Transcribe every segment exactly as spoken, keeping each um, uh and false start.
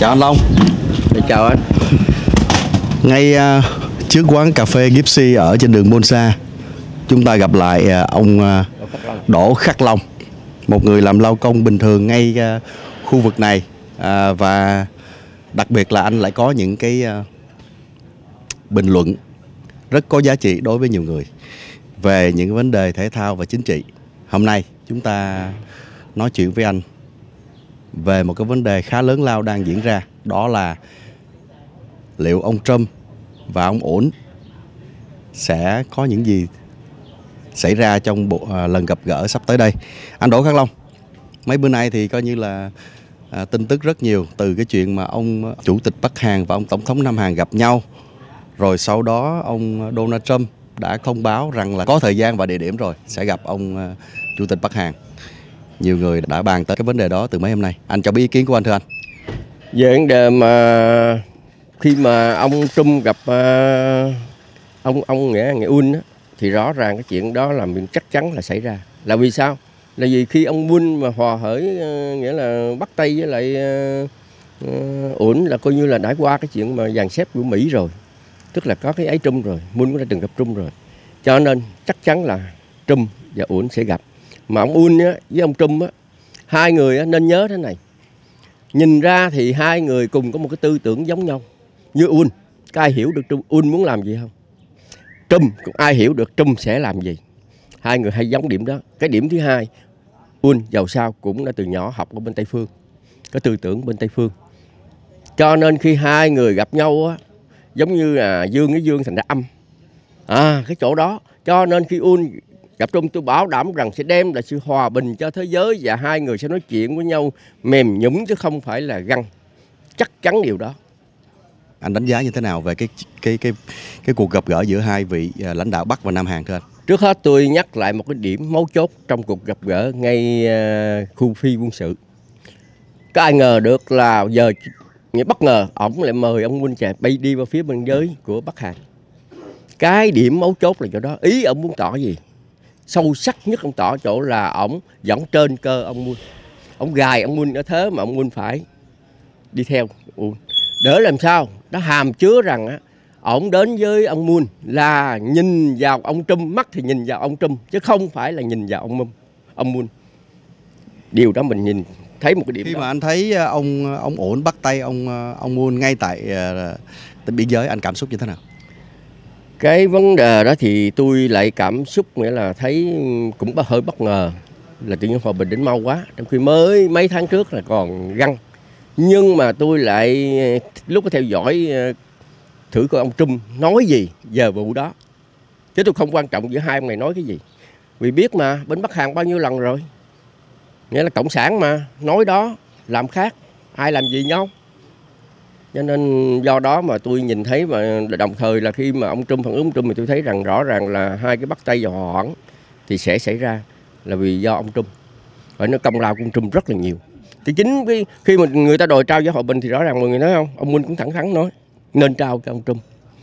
Chào anh Long. Để chào anh. Ngay uh, trước quán cà phê Gypsy ở trên đường Monsa, chúng ta gặp lại uh, ông uh, Đỗ Khắc Long, một người làm lao công bình thường ngay uh, khu vực này, uh, và đặc biệt là anh lại có những cái uh, bình luận rất có giá trị đối với nhiều người về những vấn đề thể thao và chính trị. Hôm nay chúng ta nói chuyện với anh về một cái vấn đề khá lớn lao đang diễn ra, đó là liệu ông Trump và ông Ổn sẽ có những gì xảy ra trong bộ à, lần gặp gỡ sắp tới đây. Anh Đỗ Khắc Long, mấy bữa nay thì coi như là à, tin tức rất nhiều, từ cái chuyện mà ông chủ tịch Bắc Hàn và ông tổng thống Nam Hàn gặp nhau, rồi sau đó ông Donald Trump đã thông báo rằng là có thời gian và địa điểm rồi sẽ gặp ông à, chủ tịch Bắc Hàn. Nhiều người đã bàn tới cái vấn đề đó từ mấy hôm nay. Anh cho biết ý kiến của anh thưa anh. Về vấn đề mà khi mà ông Trump gặp uh, ông ông nghĩa nghĩa Un á, thì rõ ràng cái chuyện đó là mình chắc chắn là xảy ra. Là vì sao? Là vì khi ông Un mà hòa hởi uh, nghĩa là Bắc Tây với lại uh, uh, Ổn là coi như là đã qua cái chuyện mà dàn xếp của Mỹ rồi, tức là có cái ấy Trump rồi, Un cũng đã từng gặp Trump rồi, cho nên chắc chắn là Trump và Ổn sẽ gặp. Mà ông Un á, với ông Trump á, hai người á, nên nhớ thế này. Nhìn ra thì hai người cùng có một cái tư tưởng giống nhau. Như Un, có ai hiểu được Trump, Un muốn làm gì không? Trump, cũng ai hiểu được Trump sẽ làm gì. Hai người hay giống điểm đó. Cái điểm thứ hai, Un giàu sao cũng đã từ nhỏ học ở bên Tây Phương, có tư tưởng bên Tây Phương. Cho nên khi hai người gặp nhau á, giống như là dương với dương thành ra âm. À, cái chỗ đó. Cho nên khi Un gặp Trump, tôi bảo đảm rằng sẽ đem lại sự hòa bình cho thế giới và hai người sẽ nói chuyện với nhau mềm nhũn chứ không phải là găng. Chắc chắn điều đó. Anh đánh giá như thế nào về cái cái cái cái cuộc gặp gỡ giữa hai vị lãnh đạo Bắc và Nam Hàn thưa anh? Trước hết tôi nhắc lại một cái điểm mấu chốt trong cuộc gặp gỡ ngay khu phi quân sự. Có ai ngờ được là giờ bất ngờ ổng lại mời ông Moon Jae bay đi vào phía biên giới của Bắc Hàn. Cái điểm mấu chốt là chỗ đó. Ý ông muốn tỏ gì? Sâu sắc nhất ông tỏ chỗ là ổng dẫn trên cơ ông Moon. Ông gài ông Moon ở thế mà ông Moon phải đi theo. Để làm sao? Nó hàm chứa rằng á, ổng đến với ông Moon là nhìn vào ông Trump, mắt thì nhìn vào ông Trump chứ không phải là nhìn vào ông Moon. Ông Moon. Điều đó mình nhìn thấy một cái điểm khi đó. mà anh thấy ông ông Ổn bắt tay ông ông Moon ngay tại uh, biên giới, anh cảm xúc như thế nào? Cái vấn đề đó thì tôi lại cảm xúc nghĩa là thấy cũng hơi bất ngờ, là tự nhiên hòa bình đến mau quá, trong khi mới mấy tháng trước là còn găng. Nhưng mà tôi lại lúc có theo dõi thử coi ông Trump nói gì về vụ đó, chứ tôi không quan trọng giữa hai ông này nói cái gì, vì biết mà bên Bắc Hàn bao nhiêu lần rồi, nghĩa là cộng sản mà nói đó làm khác, ai làm gì nhau. Cho nên do đó mà tôi nhìn thấy, và đồng thời là khi mà ông Trump phản ứng Trump thì tôi thấy rằng rõ ràng là hai cái Bắc Tây và hòa hoãn thì sẽ xảy ra là vì do ông Trump. Và nó công lao của ông Trump rất là nhiều. Thì chính cái, khi mà người ta đòi trao giải hòa bình thì rõ ràng mọi người nói không, ông Moon cũng thẳng thắn nói nên trao cho ông Trump.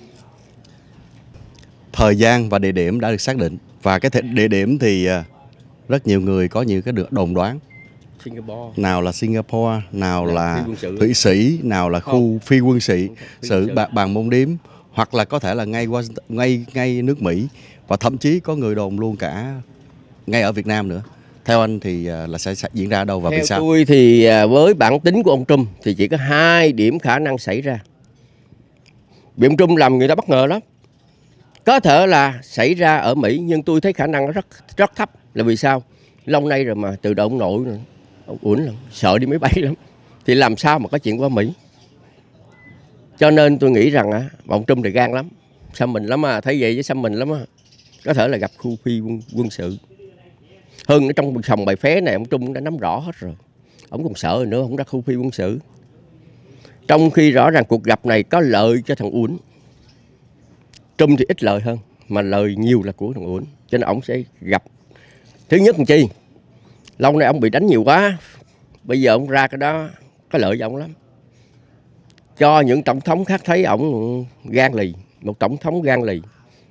Thời gian và địa điểm đã được xác định, và cái địa điểm thì rất nhiều người có nhiều cái được đồn đoán. Singapore. Nào là Singapore, nào là là Thụy Sĩ, nào là khu không. phi quân sự, sự bàn môn điếm, hoặc là có thể là ngay qua ngay ngay nước Mỹ, và thậm chí có người đồn luôn cả ngay ở Việt Nam nữa. Theo anh thì là sẽ, sẽ diễn ra đâu và Theo vì sao? Theo tôi thì với bản tính của ông Trump thì chỉ có hai điểm khả năng xảy ra. Vì ông Trump làm người ta bất ngờ lắm. Có thể là xảy ra ở Mỹ, nhưng tôi thấy khả năng nó rất rất thấp. Là vì sao? Lâu nay rồi mà từ đầu ông nội rồi, ông Uẩn lắm, sợ đi máy bay lắm. Thì làm sao mà có chuyện qua Mỹ? Cho nên tôi nghĩ rằng á, ông Trump thì gan lắm, xăm mình lắm à, thấy vậy với xăm mình lắm á. Có thể là gặp khu phi quân, quân sự. Hơn ở trong sòng bài phé này, ông Trump cũng đã nắm rõ hết rồi. Ông còn sợ nữa, ông ra khu phi quân sự. Trong khi rõ ràng cuộc gặp này có lợi cho thằng Uẩn. Trump thì ít lợi hơn, mà lợi nhiều là của thằng Uẩn. Cho nên ông sẽ gặp. Thứ nhất làm chi? Lâu nay ông bị đánh nhiều quá. Bây giờ ông ra cái đó có lợi cho ông lắm. Cho những tổng thống khác thấy ông gan lì. Một tổng thống gan lì.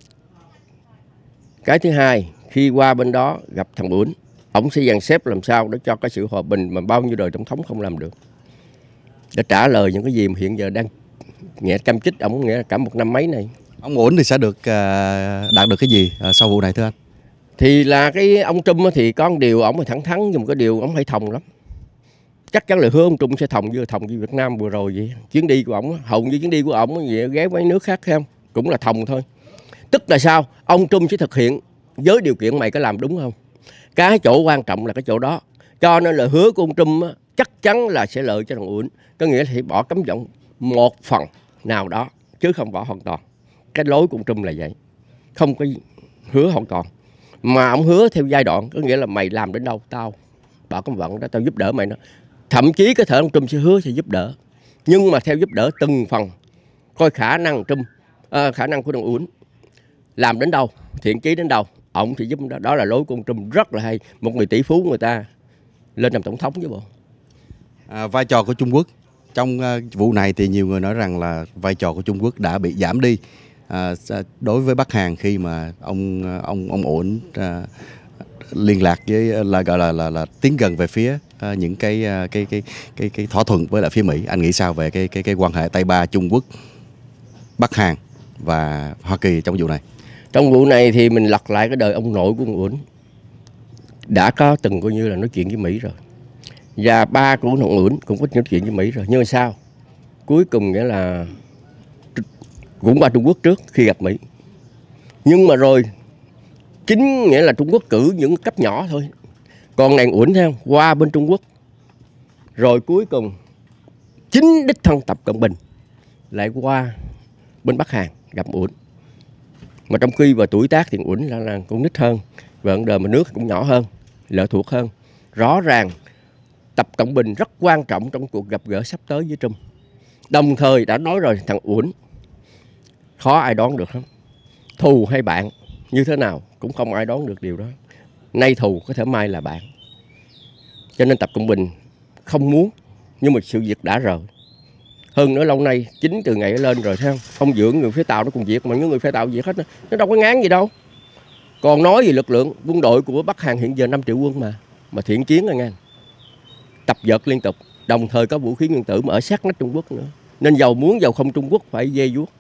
Cái thứ hai, khi qua bên đó gặp thằng Uẩn, ông, ông sẽ dàn xếp làm sao để cho cái sự hòa bình mà bao nhiêu đời tổng thống không làm được. để trả lời những cái gì mà hiện giờ đang nghĩa cam chích ổng nghĩa là cả một năm mấy này. Ông Uẩn thì sẽ được uh, đạt được cái gì uh, sau vụ này thưa anh? Thì là cái ông Trump thì có một điều ổng là thẳng thắn, nhưng mà cái điều ổng hay thòng lắm. Chắc chắn là hứa ông Trump sẽ thòng như thòng với Việt Nam vừa rồi vậy. Chuyến đi của ổng, hầu như chuyến đi của ổng vậy, ghé mấy nước khác không cũng là thòng thôi. Tức là sao? Ông Trump sẽ thực hiện với điều kiện mày có làm đúng không? Cái chỗ quan trọng là cái chỗ đó. Cho nên là hứa của ông Trump á, chắc chắn là sẽ lợi cho thằng Uẩn. Có nghĩa là sẽ bỏ cấm vận một phần nào đó, chứ không bỏ hoàn toàn. Cái lối của ông Trump là vậy. Không có hứa hoàn toàn. Mà ông hứa theo giai đoạn, có nghĩa là mày làm đến đâu, tao bỏ cấm vận đó, tao giúp đỡ mày đó. Thậm chí có thể ông Trump sẽ hứa sẽ giúp đỡ. Nhưng mà theo giúp đỡ từng phần. Coi khả năng Trump, à, khả năng của thằng Uẩn làm đến đâu, thiện chí đến đâu, ổng thì giúp đó. Đó là lối của ông Trump rất là hay. Một người tỷ phú người ta lên làm tổng thống chứ bộ. À, vai trò của Trung Quốc trong uh, vụ này thì nhiều người nói rằng là vai trò của Trung Quốc đã bị giảm đi à, đối với Bắc Hàn khi mà ông ông ông Uẩn uh, liên lạc với là gọi là là, là tiến gần về phía uh, những cái, uh, cái cái cái cái thỏa thuận với lại phía Mỹ. Anh nghĩ sao về cái cái cái quan hệ Tây Ba, Trung Quốc, Bắc Hàn và Hoa Kỳ trong vụ này? Trong vụ này thì mình lật lại cái đời ông nội của ông Uẩn đã có từng coi như là nói chuyện với Mỹ rồi, và ba của ông Uẩn cũng có nói chuyện với Mỹ rồi, nhưng mà sao cuối cùng nghĩa là cũng qua Trung Quốc trước khi gặp Mỹ, nhưng mà rồi chính nghĩa là Trung Quốc cử những cấp nhỏ thôi, còn này Uẩn theo qua bên Trung Quốc, rồi cuối cùng chính đích thân Tập Cận Bình lại qua bên Bắc Hàn gặp Uẩn. Mà trong khi và tuổi tác thì Uẩn là, là con nít hơn, và vấn đề mà nước cũng nhỏ hơn, lệ thuộc hơn. Rõ ràng Tập Cận Bình rất quan trọng trong cuộc gặp gỡ sắp tới với Trump. Đồng thời đã nói rồi, thằng Uẩn khó ai đoán được không? Thù hay bạn như thế nào cũng không ai đoán được điều đó. Nay thù có thể mai là bạn. Cho nên Tập Cận Bình không muốn, nhưng mà sự việc đã rồi. Hơn nữa lâu nay chính từ ngày lên rồi thấy không? Ông dưỡng người phía Tàu nó cùng việc, mà những người phía Tàu việc hết, nó đâu có ngán gì đâu. Còn nói về lực lượng quân đội của Bắc Hàn hiện giờ năm triệu quân mà mà thiện chiến là ngang, tập dượt liên tục, đồng thời có vũ khí nguyên tử mà ở sát nách Trung Quốc nữa, nên giàu muốn giàu không Trung Quốc phải dê vuốt.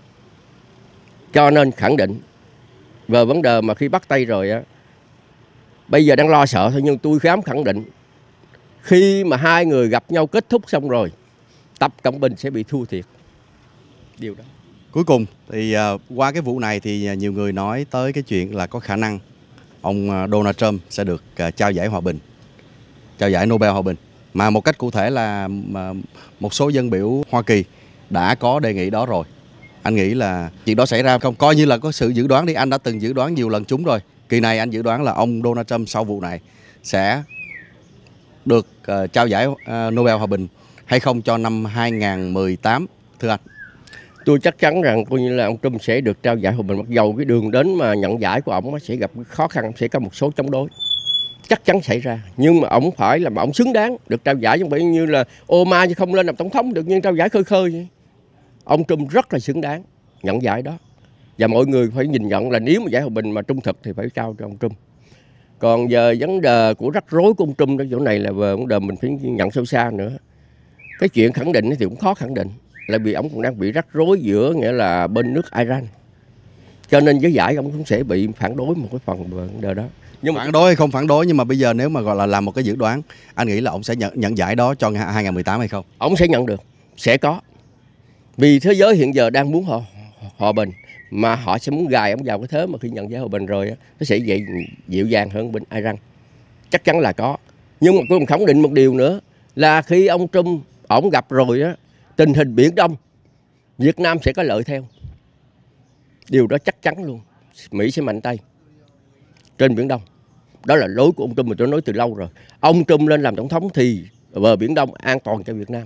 Cho nên khẳng định về vấn đề mà khi bắt tay rồi á, bây giờ đang lo sợ thôi, nhưng tôi dám khẳng định khi mà hai người gặp nhau kết thúc xong rồi, Tập Cận Bình sẽ bị thua thiệt điều đó. Cuối cùng thì uh, qua cái vụ này thì nhiều người nói tới cái chuyện là có khả năng ông Donald Trump sẽ được uh, trao giải hòa bình, trao giải Nobel hòa bình, mà một cách cụ thể là uh, một số dân biểu Hoa Kỳ đã có đề nghị đó rồi. Anh nghĩ là chuyện đó xảy ra không? Coi như là có sự dự đoán đi, anh đã từng dự đoán nhiều lần trúng rồi. Kỳ này anh dự đoán là ông Donald Trump sau vụ này sẽ được uh, trao giải uh, Nobel hòa bình hay không cho năm hai không một tám, thưa anh? Tôi chắc chắn rằng coi như là ông Trump sẽ được trao giải hòa bình, mặc dầu cái đường đến mà nhận giải của ông sẽ gặp khó khăn, sẽ có một số chống đối chắc chắn xảy ra, nhưng mà ông phải là mà ông xứng đáng được trao giải, không phải như là Obama chứ không lên làm tổng thống được, nhưng trao giải khơi khơi vậy. Ông Trump rất là xứng đáng nhận giải đó, và mọi người phải nhìn nhận là nếu mà giải hòa bình mà trung thực thì phải trao cho ông Trump. Còn giờ vấn đề của rắc rối của ông Trump ở chỗ này là về vấn đề mình phải nhận sâu xa nữa. Cái chuyện khẳng định thì cũng khó khẳng định, là vì ông cũng đang bị rắc rối giữa nghĩa là bên nước Iran, cho nên với giải ông cũng sẽ bị phản đối một cái phần vấn đề đó. Nhưng mà phản đối hay không phản đối, nhưng mà bây giờ nếu mà gọi là làm một cái dự đoán, anh nghĩ là ông sẽ nhận nhận giải đó cho hai không một tám hay không? Ông sẽ nhận được, sẽ có. Vì thế giới hiện giờ đang muốn họ hòa bình, mà họ sẽ muốn gài ông vào cái thế mà khi nhận giải hòa bình rồi nó sẽ dễ dịu dàng hơn bên Iran. Chắc chắn là có. Nhưng mà tôi cũng khẳng định một điều nữa là khi ông Trump ổng gặp rồi á, tình hình Biển Đông Việt Nam sẽ có lợi theo. Điều đó chắc chắn luôn. Mỹ sẽ mạnh tay trên Biển Đông. Đó là lối của ông Trump mà tôi nói từ lâu rồi. Ông Trump lên làm tổng thống thì bờ Biển Đông an toàn cho Việt Nam.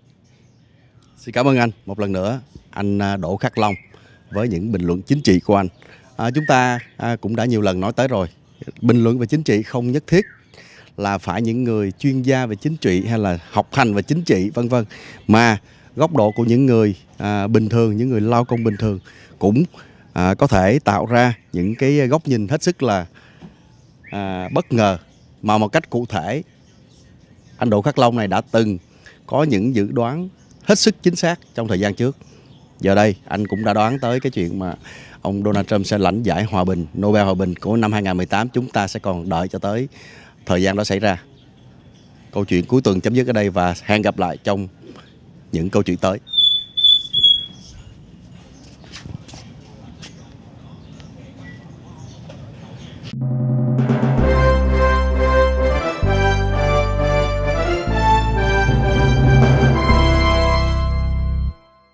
Xin cảm ơn anh một lần nữa, anh Đỗ Khắc Long, với những bình luận chính trị của anh. À, chúng ta à, cũng đã nhiều lần nói tới rồi, bình luận về chính trị không nhất thiết là phải những người chuyên gia về chính trị hay là học hành về chính trị vân vân, mà góc độ của những người à, bình thường, những người lao công bình thường cũng à, có thể tạo ra những cái góc nhìn hết sức là à, bất ngờ, mà một cách cụ thể anh Đỗ Khắc Long này đã từng có những dự đoán hết sức chính xác trong thời gian trước. Giờ đây anh cũng đã đoán tới cái chuyện mà ông Donald Trump sẽ lãnh giải hòa bình, Nobel Hòa bình của năm hai không một tám. Chúng ta sẽ còn đợi cho tới thời gian đó xảy ra. Câu chuyện cuối tuần chấm dứt ở đây và hẹn gặp lại trong những câu chuyện tới. Thank you.